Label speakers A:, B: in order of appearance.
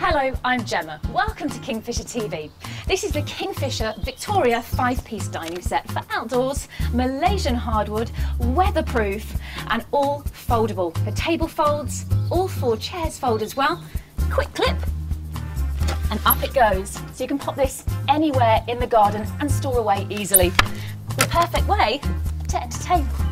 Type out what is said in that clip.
A: Hello, I'm Gemma. Welcome to Kingfisher TV. This is the Kingfisher Victoria 5-piece dining set for outdoors, Malaysian hardwood, weatherproof and all foldable. The table folds, all 4 chairs fold as well. Quick clip and up it goes. So you can pop this anywhere in the garden and store away easily. The perfect way to entertain.